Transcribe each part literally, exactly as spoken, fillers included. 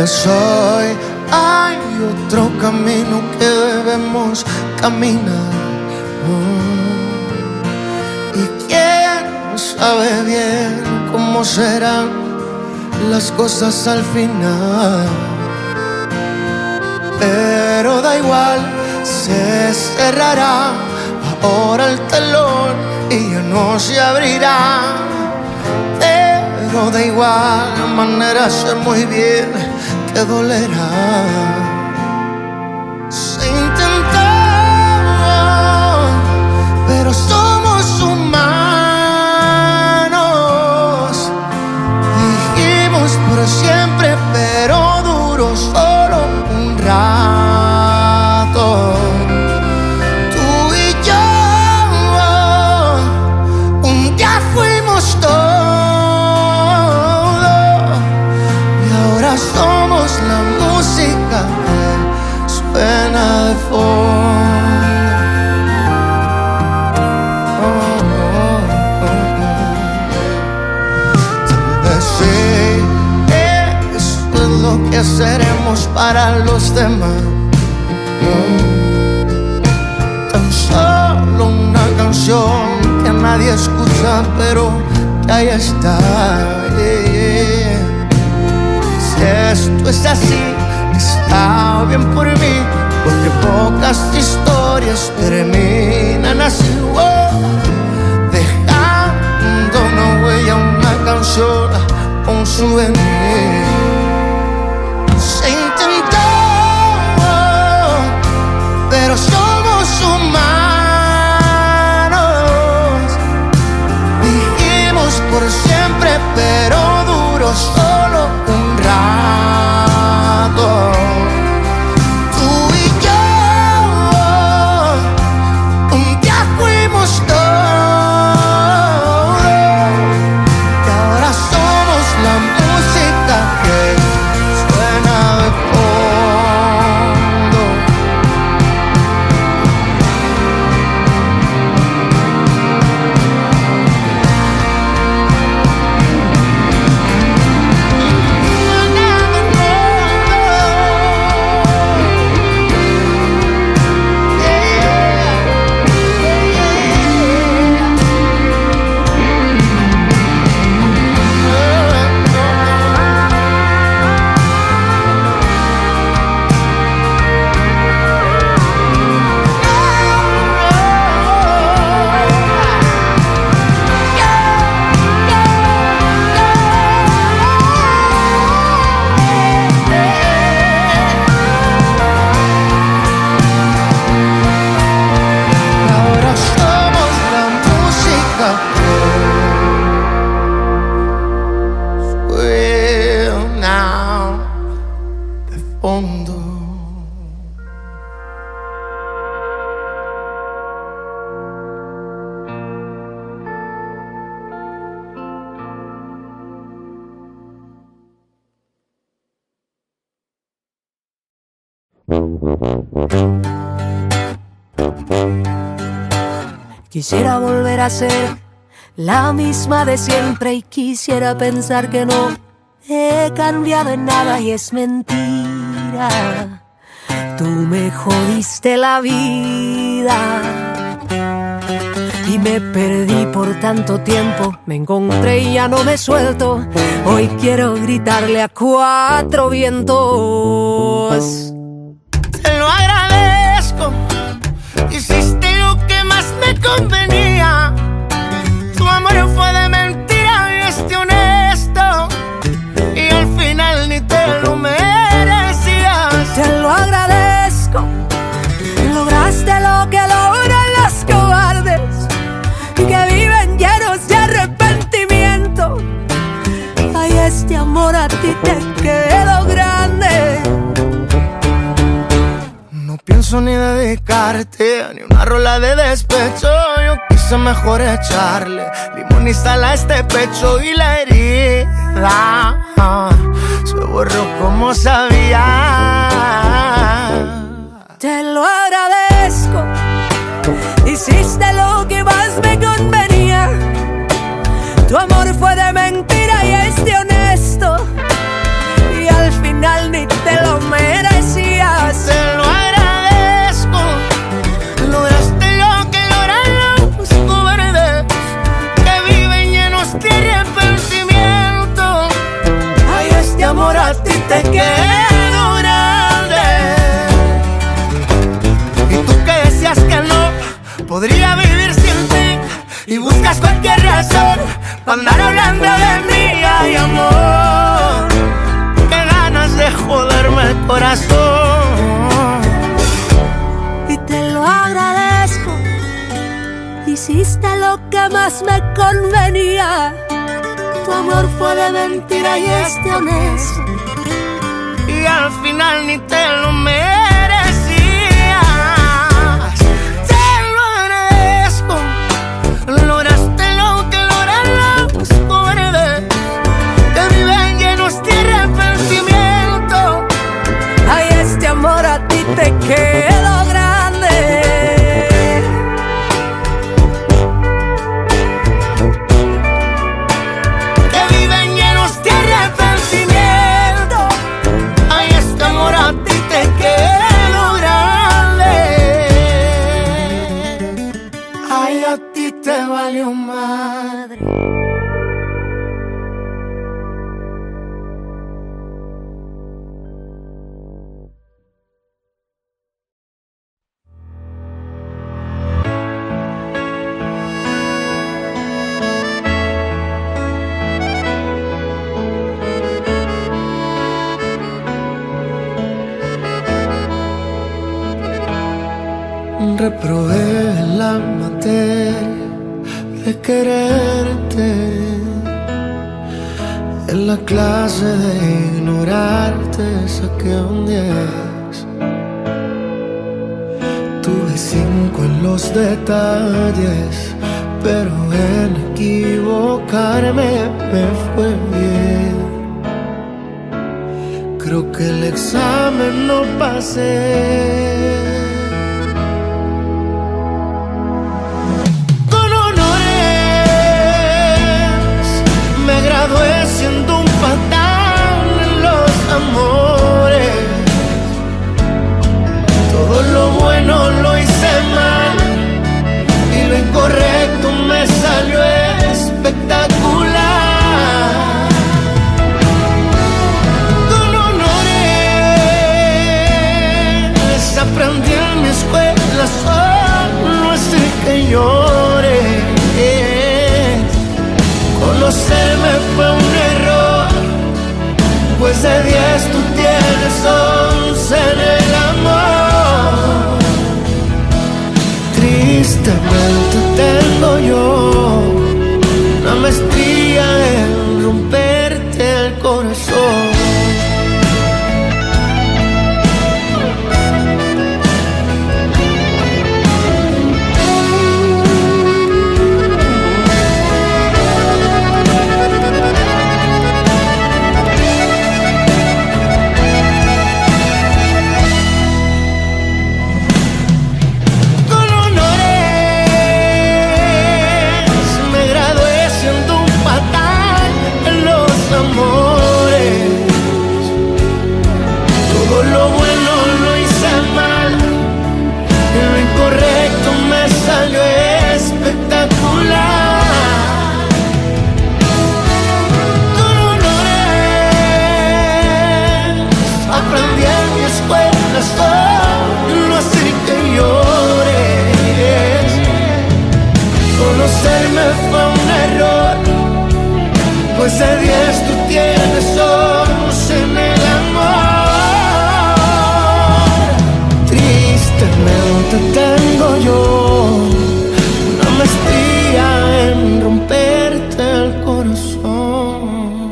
vez hoy hay otro camino que debemos caminar. Oh. Y quién sabe bien cómo serán las cosas al final. Pero da igual, se cerrará ahora el telón y ya no se abrirá. Pero de igual manera sé muy bien que dolerá. Se intentó, pero somos humanos. Dijimos por siempre, pero duró solo un rato. Tú y yo un día fuimos todo y ahora somos la música que suena de fondo. Oh, oh, oh, oh. Tal vez sí, eso es lo que seremos para los demás. Tan solo una canción que nadie escucha, pero que ahí está. Yeah, yeah. Si esto es así, está bien por mí, porque pocas historias terminan así. Oh, dejando una huella, una canción, un souvenir. Se intentó, pero somos humanos. Dijimos por siempre, pero duró solo un rato. Tú y yo un día fuimos todo y ahora somos la música que suena de fondo. Quisiera volver a ser la misma de siempre y quisiera pensar que no he cambiado en nada y es mentira. Tú me jodiste la vida y me perdí por tanto tiempo. Me encontré y ya no me suelto. Hoy quiero gritarle a cuatro vientos. Te lo agradezco, hiciste lo que más me convenía. Tu amor fue de mentira y este honesto, y al final ni te lo merecías. Te lo agradezco, lograste lo que logran los cobardes, que viven llenos de arrepentimiento. Ay, este amor a ti te quedó grande. No pienso ni dedicarte ni una rola de despecho. Yo quise mejor echarle limón y sal a este pecho y la herida se borró como sabía. Te lo agradezco, hiciste lo que más me convenía. Tu amor fue de mentira y este honesto, y al final ni amor a ti te quedó grande. Y tú que decías que no podría vivir sin ti, y buscas cualquier razón para andar hablando de mí. Ay, amor, qué ganas de joderme el corazón. Y te lo agradezco, hiciste lo que más me convenía. Tu amor fue de mentira y este honesto, y al final ni te lo merecías. Te lo agradezco, lograste lo que logran los pobres, que viven llenos de arrepentimiento. Ay, este amor a ti te quedó grande. Que viven llenos de arrepentimiento. Ay, este amor a ti te quedó grande. Ay, a ti te valió madre. Reprobé la materia de quererte, en la clase de ignorarte saqué un diez. Tuve cinco en los detalles, pero en equivocarme me fue bien. Creo que el examen no pasé. Siendo un patán en los amores, todo lo bueno lo hice mal y lo incorrecto me salió espectacular. Con honores aprendí en mi escuela, solo así que llore. Conocerme fue un error, pues de diez tú tienes once en el amor. Tristemente tengo yo una maestría en romperte el corazón. Pues de diez tú tienes once en el amor. Tristemente tengo yo una maestría en romperte el corazón.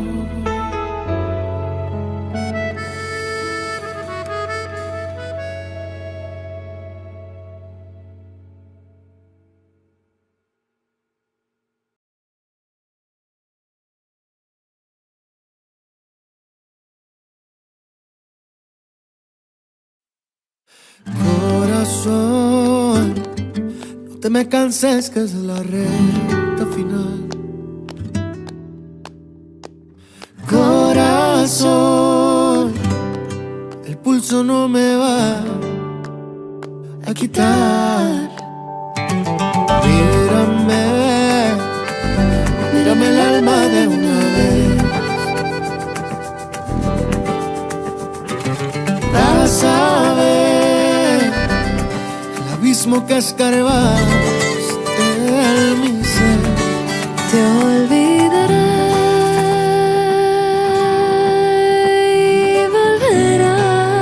Corazón, no te me canses que es la recta final. Corazón, el pulso no me va a quitar. Mírame, mírame el alma de una vez. mismo que escarbaste en mi ser. Te olvidaré y volverá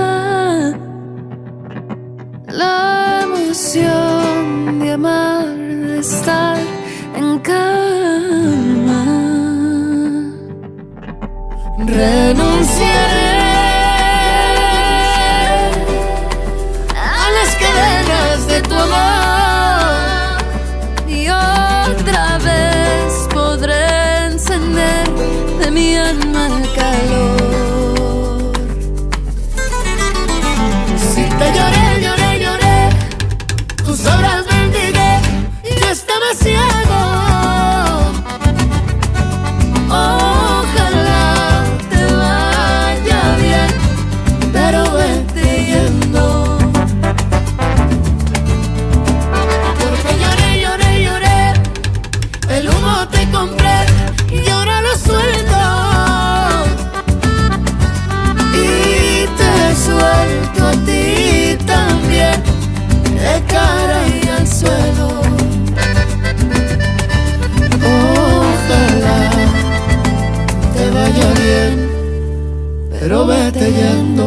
la emoción de amar, de estar en calma. Renunciaré a las cadenas de tu amor y otra vez podré encender de mi alma el calor. Si te lloré, lloré, lloré, tus obras bendigué, yo estaba ciego. Ojalá te vaya bien, pero vete yendo. Porque lloré, lloré, lloré, el humo te compré y ahora lo suelto. Y te suelto a ti también, de cara y al suelo. Ojalá te vaya bien, pero vete yendo.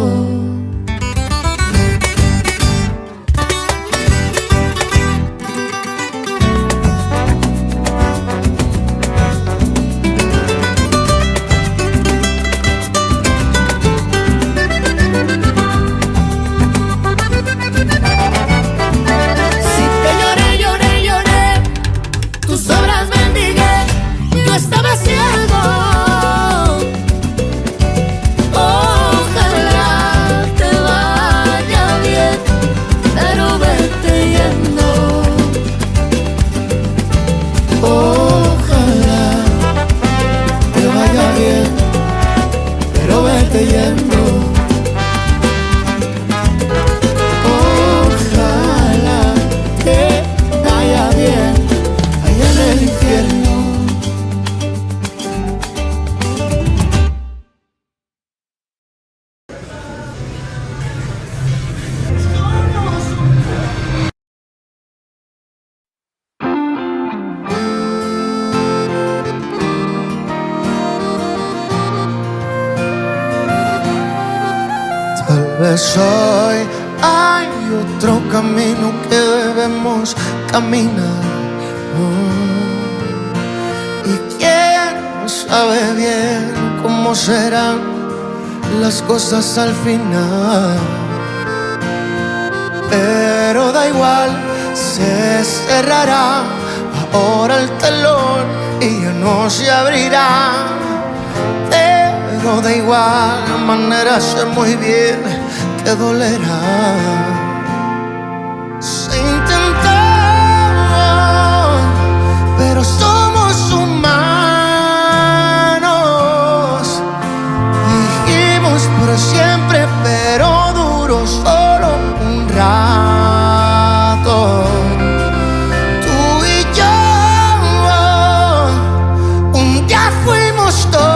Hoy hay otro camino que debemos caminar, oh, y quién sabe bien cómo serán las cosas al final. Pero da igual, se cerrará ahora el telón y ya no se abrirá. Pero de igual manera sé muy bien que dolerá. Se intentó, pero somos humanos. Dijimos por siempre, pero duró solo un rato. Tú y yo, un día fuimos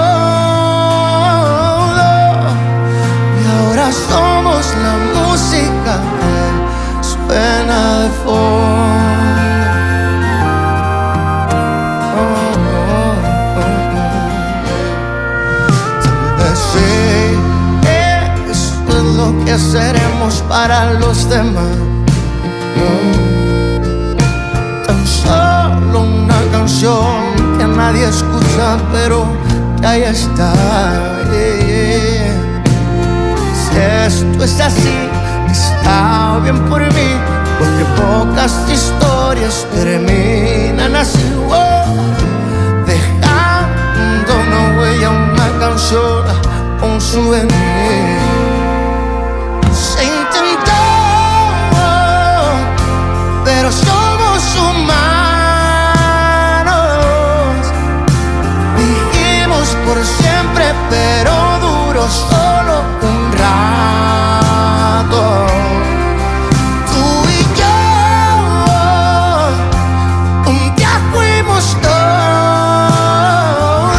todo y ahora somos la música que suena de fondo. Oh, oh, oh, oh. Tal vez sí, eso es lo que seremos para los demás. Oh. Tan solo una canción que nadie escucha, pero que ahí está. Yeah, yeah. Si esto es así, está bien por mí, porque pocas historias terminan así, oh, dejando una huella, una canción, un souvenir. Se intentó, pero somos humanos. Dijimos por siempre, pero duró solo un rato. Tú y yo, un día fuimos todo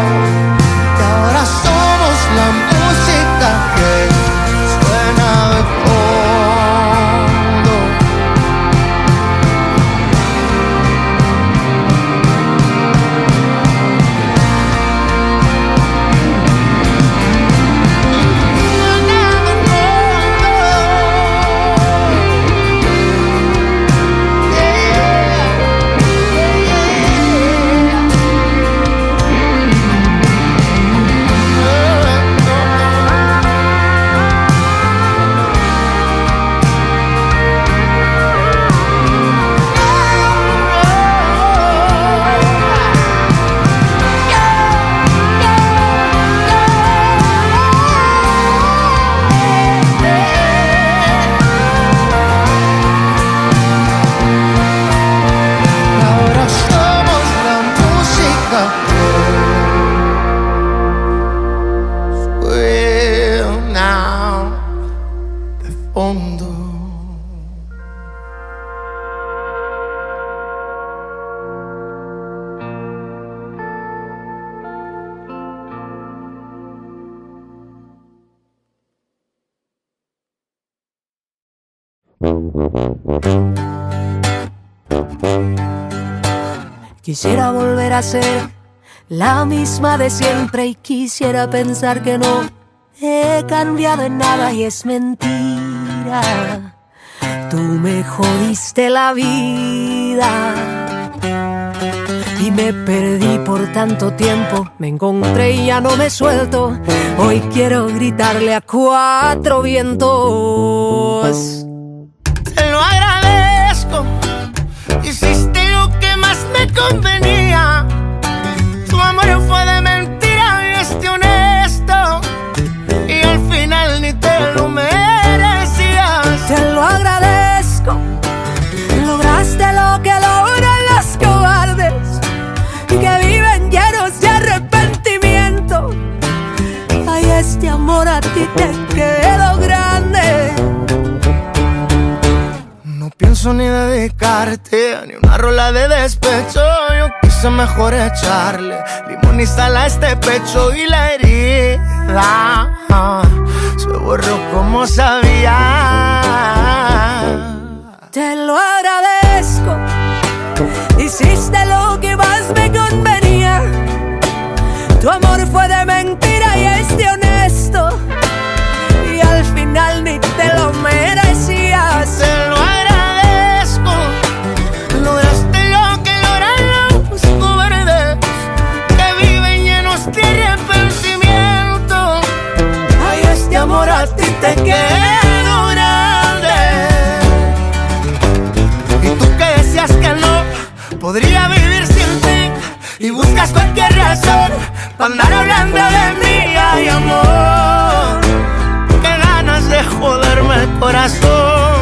y ahora somos la música que suena de Quisiera volver a ser la misma de siempre y quisiera pensar que no he cambiado en nada y es mentira. Tú me jodiste la vida y me perdí por tanto tiempo. Me encontré y ya no me suelto. Hoy quiero gritarle a cuatro vientos. Te lo agradezco. Hiciste lo que más me convenía. Tu amor fue de mentira y este honesto. Y al final ni te lo merecías. Te lo agradezco. Lograste lo que logran los cobardes, que viven llenos de arrepentimiento. Ay, este amor a ti te quedó grande. No pienso ni dedicarte ni una rola de despecho. Yo quise mejor echarle limón y sal a este pecho. Y la herida se borró como sabía. Te lo agradezco. Hiciste lo que más me convenía. Tu amor fue de mentira y es de honesto. Y al final ni te lo merecías. Te lo agradezco. Lograste lo que logran los cobardes, que viven llenos de arrepentimiento. Ay, este amor a ti te quedó grande. Y tú que decías que no podría vivir sin ti, y buscas cualquier razón para andar hablando de mí. Ay, amor, qué ganas de joderme el corazón.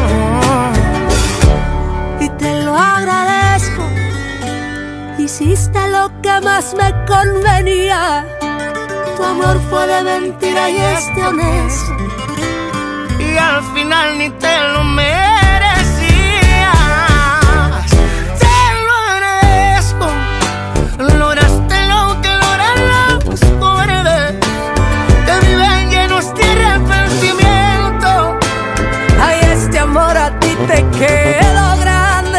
Y te lo agradezco. Hiciste lo que más me convenía. Tu amor fue de mentira y es de honesto. Y al final ni te lo merecías. Lograste lo que logran los cobardes, que viven llenos de arrepentimiento. Ay, este amor a ti te quedó grande.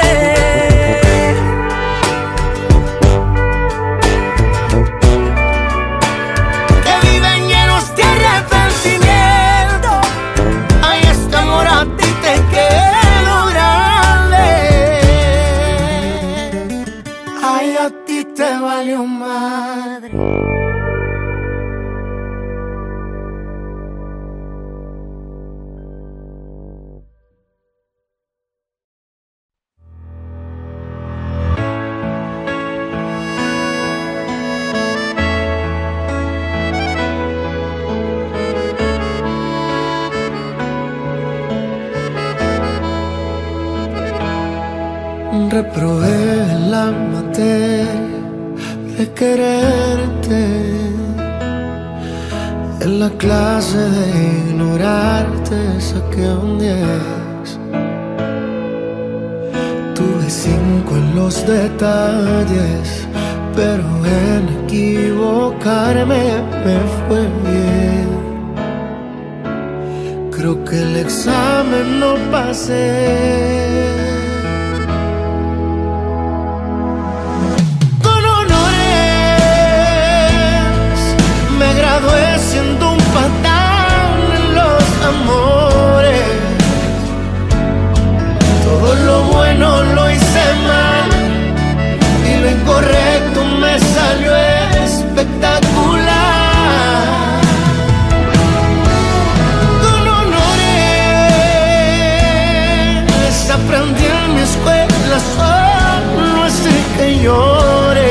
Que viven llenos de arrepentimiento. Ay, este amor a ti te quedó grande. Ay, a ti te valió madre. Reprobé la materia de quererte, en la clase de ignorarte saqué un diez. Tuve cinco en los detalles, pero en equivocarme me fue bien. Creo que el examen no pasé. Gradué siendo un patán en los amores. Todo lo bueno lo hice mal y lo incorrecto me salió espectacular. Con honores aprendí en mi escuela, solo así que lloré.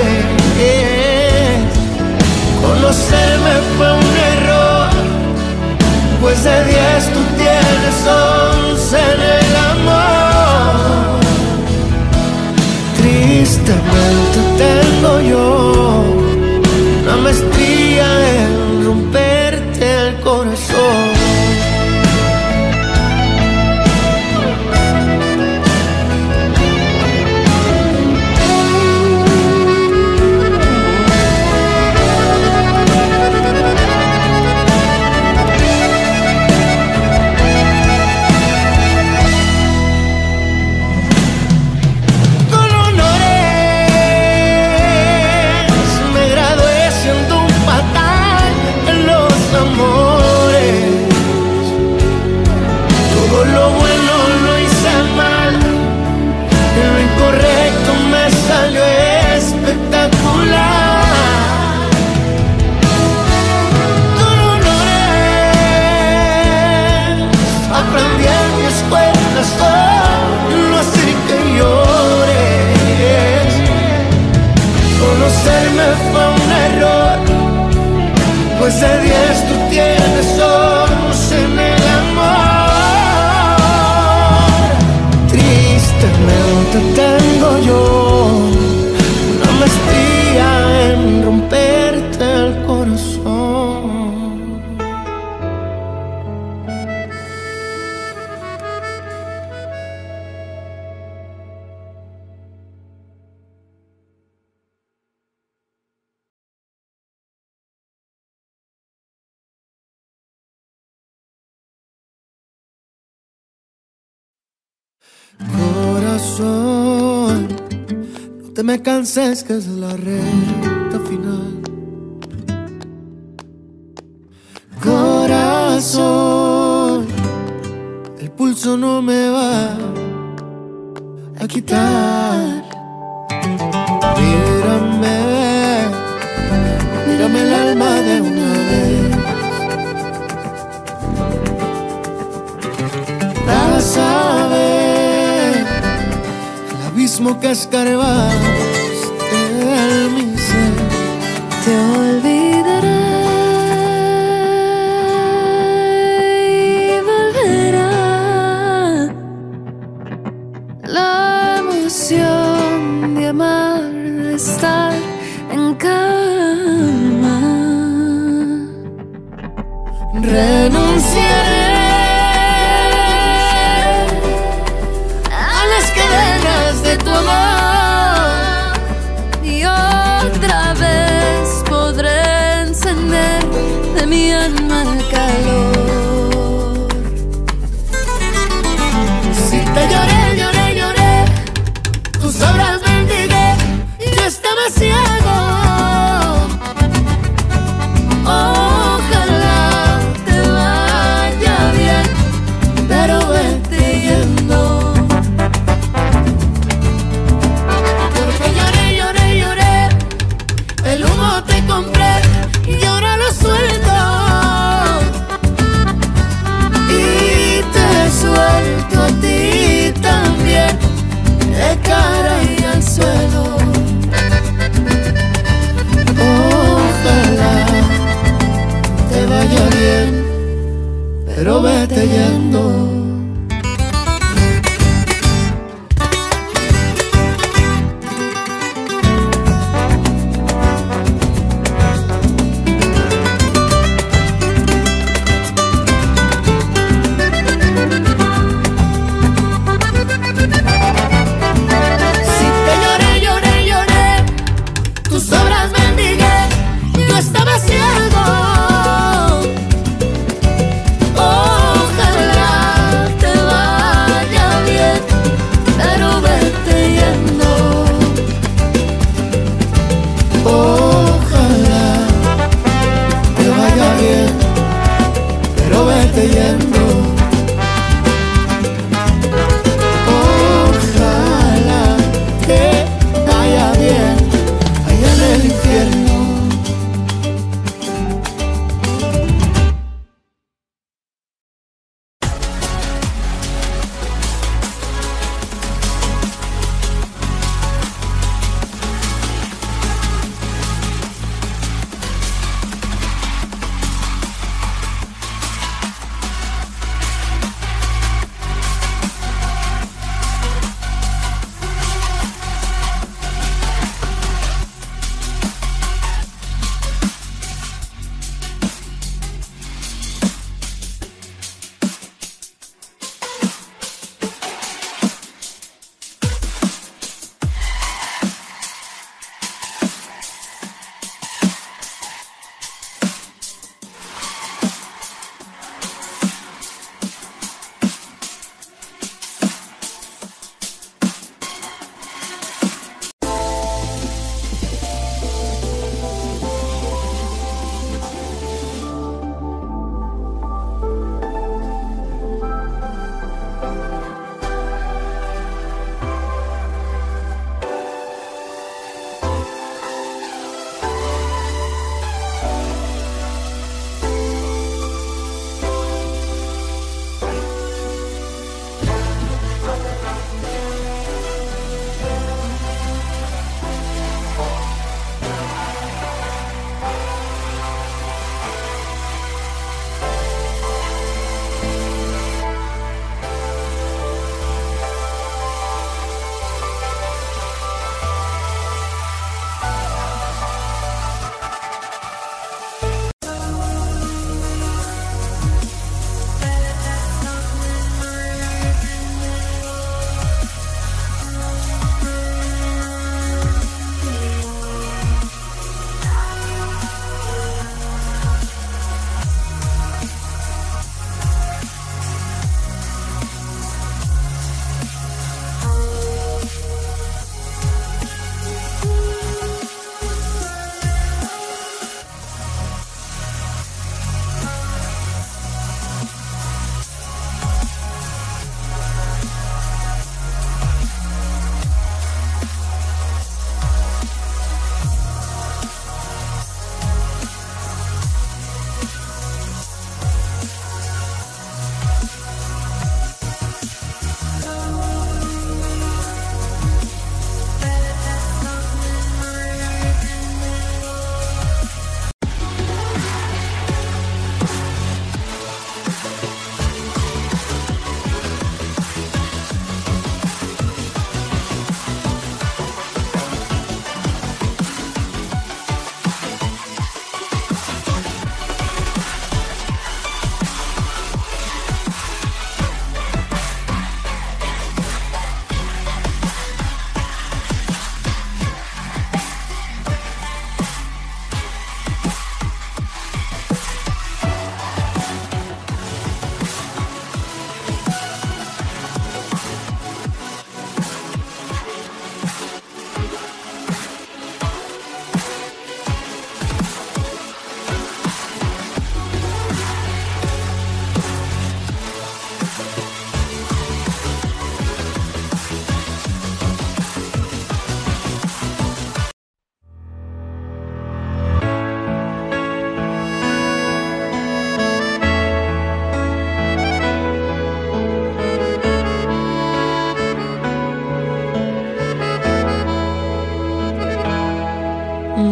Conocerme fue un error, pues de diez tú tienes once en el amor. Tristemente tengo yo una maestría en romperte el corazón. Corazón, no te me canses que es la recta final. Corazón, el pulso no me va a quitar. Mírame, mírame el alma de una vez. Vas a ver el abismo que escarbaste en mi ser. Te olvidaré y volverá la emoción de amar, de estar en calma. Renunciaré de tu amor y otra vez podré encender de mi alma el calor. Si te lloré, lloré, lloré, tus obras bendigué y yo estaba ciego. Ojalá te vaya bien, pero vete yendo. Te compré y ahora lo suelto. Y te suelto a ti también, de cara y al suelo. Ojalá te vaya bien, pero vete yendo.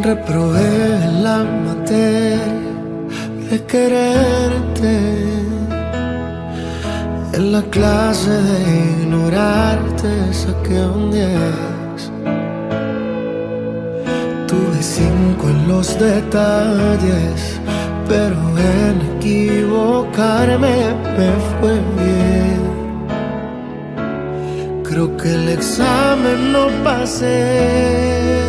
Reprobé la materia de quererte, en la clase de ignorarte saqué un diez. Tuve cinco en los detalles, pero en equivocarme me fue bien. Creo que el examen no pasé.